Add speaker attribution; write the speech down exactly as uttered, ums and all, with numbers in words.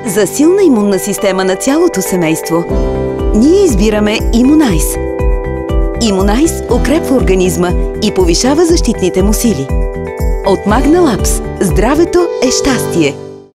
Speaker 1: За силна имунна система на цялото семейство, ние избираме Имунайс. Имунайс укрепва организма и повишава защитните му сили. От Магна Лапс. Здравето е щастие!